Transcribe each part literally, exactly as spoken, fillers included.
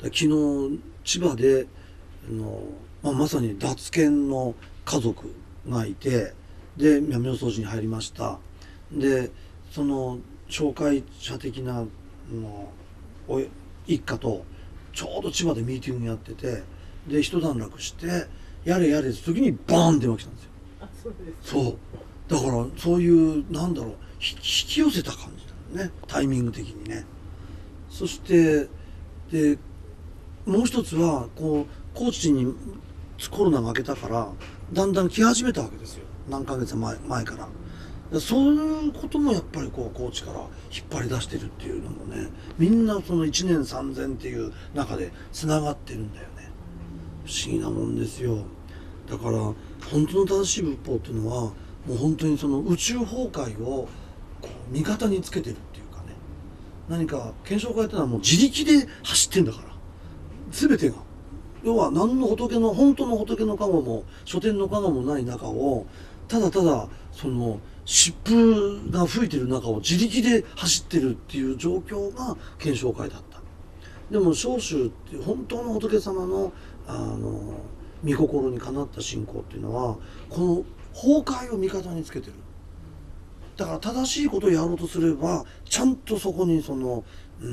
昨日千葉での、まあ、まさに脱犬の家族がいて、で闇の掃除に入りました。でその紹介者的なのお一家とちょうど千葉でミーティングやってて、で一段落してやれやれって時にバーン電話来たんですよ。 あ、そうです。 そうだからそういうなんだろう引き寄せた感じだよね、タイミング的にね。そしてでもう一つはこう高知にコロナが明けたからだんだん来始めたわけですよ、何ヶ月前前から。そういうこともやっぱりこう高知から引っ張り出してるっていうのもね、みんなそのいちねんさんぜんっていう中でつながってるんだよね。不思議なもんですよ。だから本当の正しい仏法っていうのはもう本当にその宇宙崩壊をこう味方につけてるっていうかね、何か検証会っていうのはもう自力で走ってんだから、全てが要は何の仏の本当の仏の加護も書店の加護もない中をただただその疾風が吹いてる中を自力で走ってるっていう状況が検証会だった。でも召集っていう本当の仏様のあの御心にかなった信仰っていうのはこの崩壊を味方につけてる。だから正しいことをやろうとすればちゃんとそこにその、うん、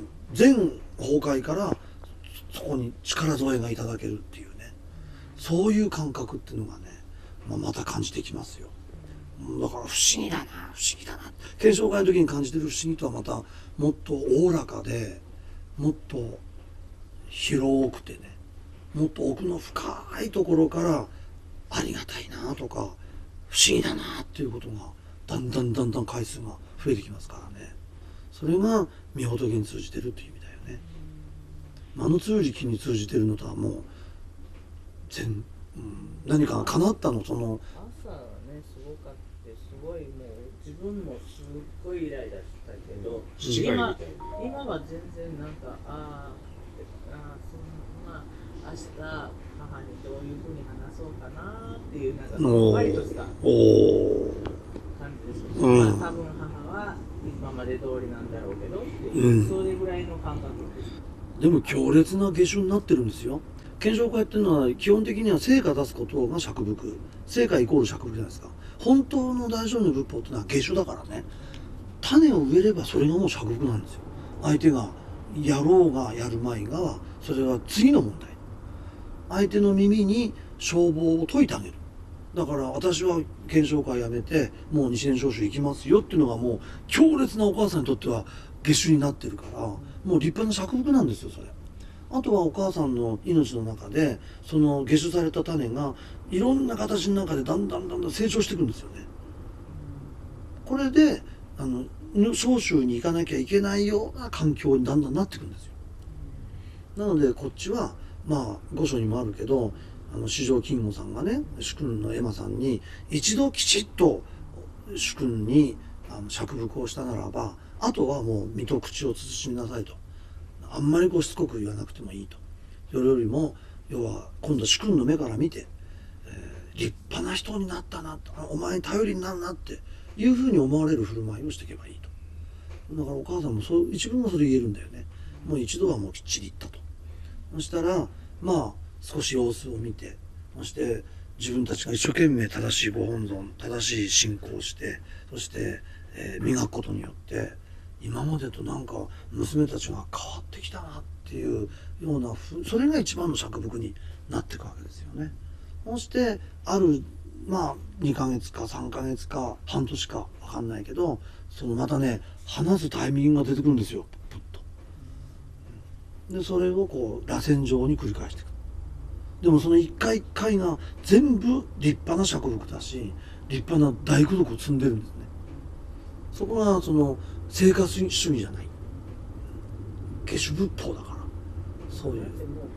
全崩壊からそこに力添えがいただけるっていうね、そういう感覚っていうのがね、まあ、また感じてきますよ。だから不思議だな不思議だな、検証会の時に感じてる不思議とはまたもっとおおらかでもっと広くてね、もっと奥の深いところからありがたいなとか不思議だなっていうことがだんだんだんだん回数が増えてきますからね。それが御仏に通じてるっていう意味だよね。あの通じ木に通じてるのとはもう全、うん、何かが叶ったのその朝はねすごかってすごいもう自分もすっごいイライラしたけど、今今は全然なんかああそんな明日母にどういうふうに話そうかなっていうなんかふんわりとした感じです、うんまあ、多分母は今まで通りなんだろうけどっていう、うん、それぐらいの感覚です。 でも強烈な下手になってるんですよ。検証会っていうのは基本的には成果出すことが釈伏、成果イコール釈伏じゃないですか。本当の大乗の仏法っていうのは下手だからね、種を植えればそれがもう釈伏なんですよ。相手がやろうがやるまいがはそれは次の問題。相手の耳に消防を解いてあげる。だから私は検証会やめてもう二千召集行きますよっていうのがもう強烈なお母さんにとっては下手になってるから、もう立派な釈伏なんですよそれ。あとはお母さんの命の中でその下手された種がいろんな形の中でだんだんだんだん成長していくんですよね。これであの召集に行かなきゃいけないような環境にだんだんなっていくんですよ。なのでこっちはまあ御所にもあるけど、あの四条金吾さんがね主君のエマさんに一度きちっと主君にあの釈伏をしたならばあとはもう身と口を慎みなさいと、あんまりこうしつこく言わなくてもいいと。それよりも要は今度主君の目から見て、えー、立派な人になったな、お前に頼りになるなっていうふうに思われる振る舞いをしていけばいいと。だからお母さんもそう一分もそれ言えるんだよね。もう一度はもうきっちり言ったと。そしたらまあ少し様子を見て、そして自分たちが一生懸命正しいご本尊正しい信仰をして、そして、えー、磨くことによって今までとなんか娘たちが変わってきたなっていうような、それが一番の釈伏になっていくわけですよね。そしてあるまあにかげつかさんかげつか半年か分かんないけど、そのまたね話すタイミングが出てくるんですよ、プッと。でそれをこう螺旋状に繰り返していく。でもその一回一回が全部立派な釈伏だし立派な大功徳を積んでるんですね。そこがその生活主義じゃない、下手仏法だから。そういう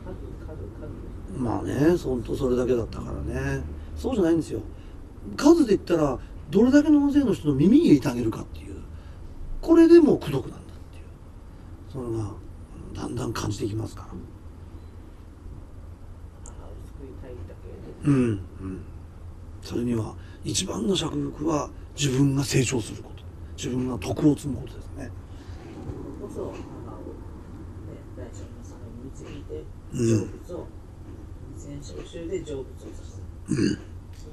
まあね、本当それだけだったからね。そうじゃないんですよ。数で言ったらどれだけの大勢の人の耳に入れてあげるかっていう、これでも功徳なんだっていう、それがだんだん感じてきますから。うんうん。それには一番の釈伏は自分が成長すること、自分が徳を積むことですね。 こそ母をね大乗のさんに導いて成仏を、二千小衆で成仏をさせる。うん、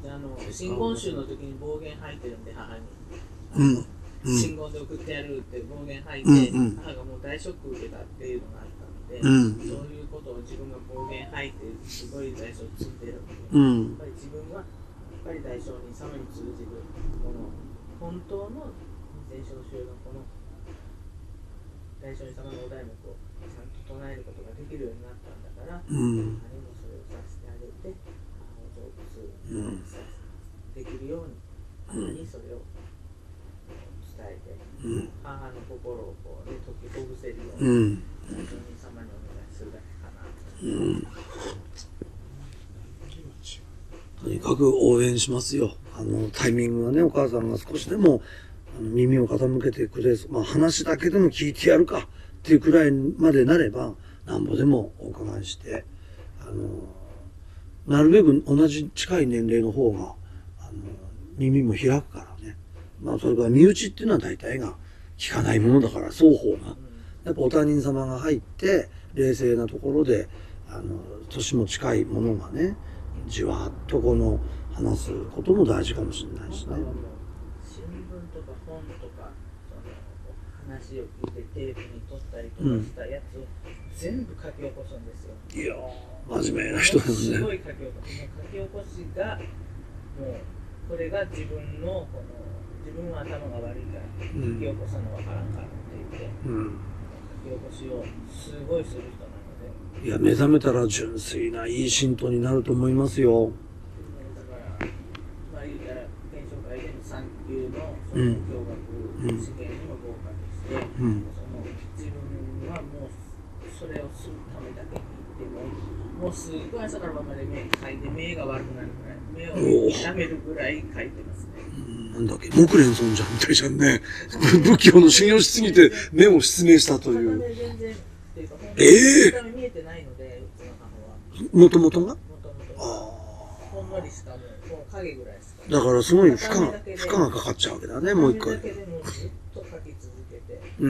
あの真言宗の時に暴言吐いてるんで、母に。うんうん、真言で送ってやるって暴言吐いて、うんうん、母がもう大ショック受けたっていうのがあったので、うん、そういうことを自分が暴言吐いてすごい大小ついてるので、うん、やっぱり自分はやっぱり大聖人様に通じるこの本当の二千小衆のこの大聖人様のお題目をちゃんと唱えることができるようになったんだから、うん、何もそれをさせてあげて母を成仏させできるように母にそれを伝えて、うん、母の心をこう、ね、解きほぐせるように、うん、大聖人様にお願いするだけかなと、うん、 とにかく応援しますよ。あのタイミングがね、お母さんが少しでもあの耳を傾けてくれ、まあ、話だけでも聞いてやるかっていうくらいまでなればなんぼでもお伺いして、あのなるべく同じ近い年齢の方があの耳も開くからね。まあそれから身内っていうのは大体が聞かないものだから、双方がやっぱお他人様が入って冷静なところで、あの年も近いものがねじわっとこの話すことも大事かもしれないしね。 新聞とか本とかその話を聞いてテープに取ったりとかしたやつを全部書き起こすんですよ。 いやー真面目な人だよね。 すごい書き起こす。書き起こしがもうこれが自分のこの自分は頭が悪いから書き起こさなわからんからって言って、うん、書き起こしをすごいする人なので。 いや目覚めたら純粋ないい信徒になると思いますよ。さん級のその教学試験にも合格して、うん、その自分はもうそれをするためだけに行っても、もうすごい朝から晩まで目描いて目が悪くなるぐらい、目を痛めるぐらい描いてますね。 なんだっけ、木蓮尊者みたいじゃんね。仏教の修行しすぎて目を失明したという。 全然っていうか、 ええー、見えてないので、うちの母は。 もともとが？ もともと。ほんのりしかもう、もう影ぐらいですか。 だからすごい負荷が、負荷がかかっちゃうわけだね、もう一回。 だけでもずっと書き続けて。 うん。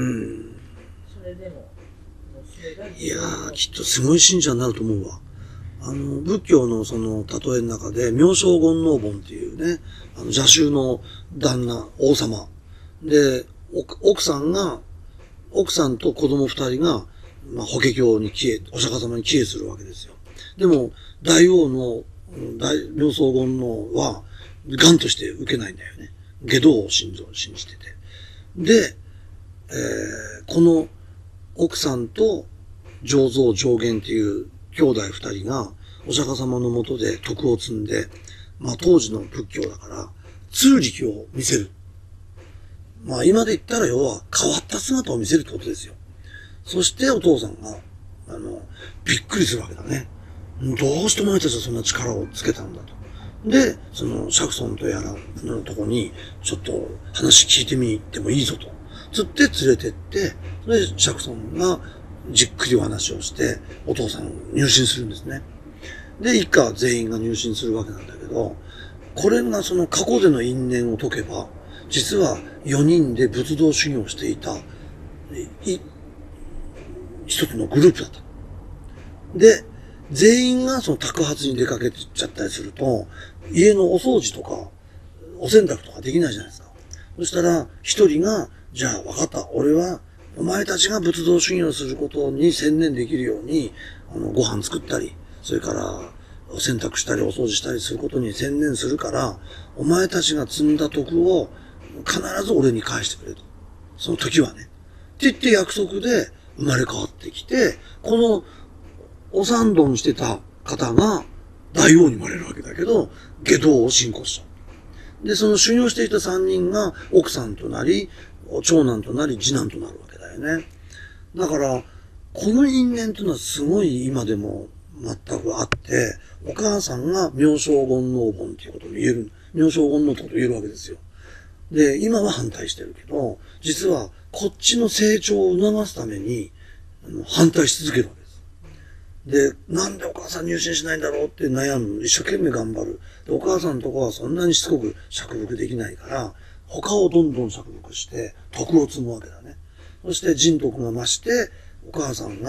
それでも、もうそれがいやー、きっとすごい信者になると思うわ。あの、仏教のその例えの中で、妙正権王本っていうね、あの邪宗の旦那、王様。で、奥さんが、奥さんと子供二人が、まあ、法華経に帰依、お釈迦様に帰依するわけですよ。でも、大王の、大妙正権王は、ガンとして受けないんだよね。外道を信じてて。で、えー、この奥さんと上蔵上玄っていう兄弟二人がお釈迦様の下で徳を積んで、まあ当時の仏教だから、通力を見せる。まあ今で言ったら要は変わった姿を見せるってことですよ。そしてお父さんが、あの、びっくりするわけだね。どうしてお前たちはそんな力をつけたんだと。で、その、釈尊とやらのとこに、ちょっと話聞いてみてもいいぞと。つって連れてって、それで釈尊がじっくりお話をして、お父さんを入信するんですね。で、一家全員が入信するわけなんだけど、これがその過去での因縁を解けば、実はよにんで仏道修行をしていた、い、一つのグループだった。で、全員がその托鉢に出かけてちゃったりすると、家のお掃除とか、お洗濯とかできないじゃないですか。そしたら、一人が、じゃあ分かった。俺は、お前たちが仏道修行することに専念できるように、あの、ご飯作ったり、それから、お洗濯したり、お掃除したりすることに専念するから、お前たちが積んだ徳を必ず俺に返してくれと。その時はね。って言って約束で生まれ変わってきて、この、お三丼してた方が大王に生まれるわけだけど、外道を信仰した。で、その修行していた三人が奥さんとなり、長男となり、次男となるわけだよね。だから、この因縁というのはすごい今でも全くあって、お母さんが妙正権王本っていうことを言える、妙正権王ってことを言えるわけですよ。で、今は反対してるけど、実はこっちの成長を促すために反対し続けるわけです。で、なんでお母さん入信しないんだろうって悩む。一生懸命頑張る。で、お母さんのとこはそんなにしつこく釈伏できないから、他をどんどん釈伏して、徳を積むわけだね。そして人徳が増して、お母さんが一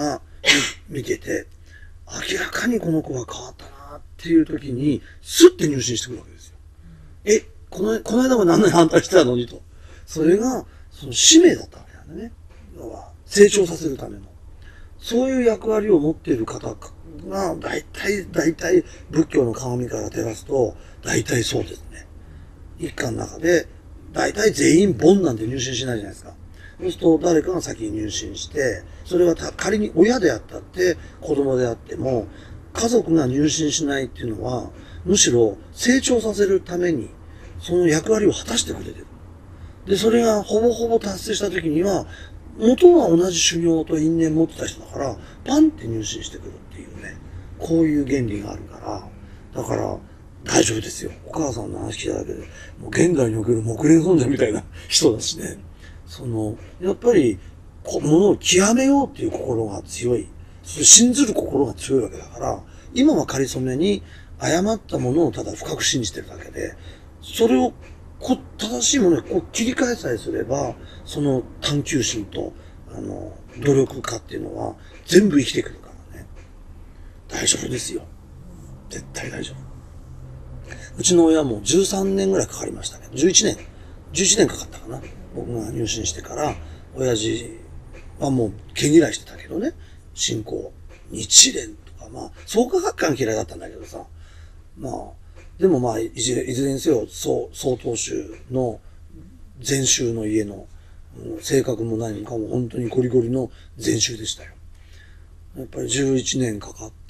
見てて、明らかにこの子が変わったなっていう時に、スッて入信してくるわけですよ。え、この、この間も何年反対してたのにと。それが、その使命だったわけなんだね。要は、成長させるための。そういう役割を持っている方が、大体、大体、仏教の鏡から照らすと、大体そうですね。一家の中で、大体全員ボンなんて入信しないじゃないですか。そうすると誰かが先に入信して、それは仮に親であったって子供であっても、家族が入信しないっていうのは、むしろ成長させるために、その役割を果たしてくれてる。で、それがほぼほぼ達成した時には、元は同じ修行と因縁持ってた人だから、パンって入信してくるっていうね、こういう原理があるから、だから、大丈夫ですよ。お母さんの話聞いただけで、もう現代における木蓮尊者みたいな人だしね。その、やっぱり、ものを極めようっていう心が強い。信ずる心が強いわけだから、今は仮初めに誤ったものをただ深く信じてるだけで、それをこ正しいものにこう切り替えさえすれば、その探求心と、あの、努力家っていうのは全部生きてくるからね。大丈夫ですよ。絶対大丈夫。うちの親もじゅうさんねんぐらいかかりましたけど、じゅういちねん、じゅういちねんかかったかな。僕が入信してから、親父はもう毛嫌いしてたけどね、信仰、日蓮とか、まあ、創価学会が嫌いだったんだけどさ、まあ、でもまあ、いずれ、いずれにせよ、曹洞宗の禅宗の家の、うん、性格も何かも本当にゴリゴリの禅宗でしたよ。やっぱりじゅういちねんかかって、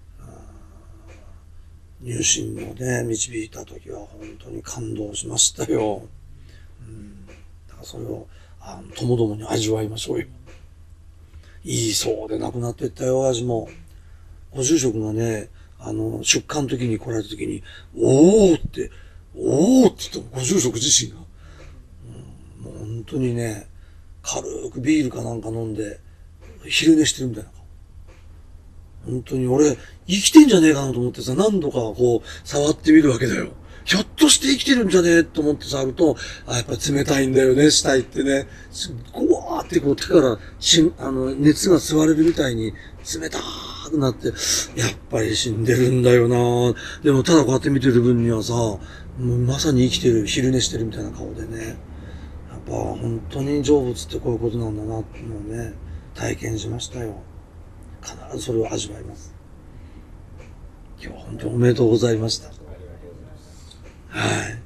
入信をね、導いたときは本当に感動しましたよ。うん、だからそれを、あの、ともどもに味わいましょうよ。いいそうで亡くなっていったよ、親父も。ご住職がね、あの、出棺の時に来られた時に、おーって、おーって言ったご住職自身が。うん、もう本当にね、軽くビールかなんか飲んで、昼寝してるみたいな。本当に俺、生きてんじゃねえかなと思ってさ、何度かこう、触ってみるわけだよ。ひょっとして生きてるんじゃねえと思って触ると、あ、やっぱり冷たいんだよね、死体ってね。ぐわーってこう手からし、あの、熱が吸われるみたいに冷たくなって、やっぱり死んでるんだよな。でもただこうやって見てる分にはさ、もうまさに生きてる、昼寝してるみたいな顔でね。やっぱ本当に成仏ってこういうことなんだなっていうのをね、体験しましたよ。必ずそれを味わいます。今日は本当におめでとうございました。はい。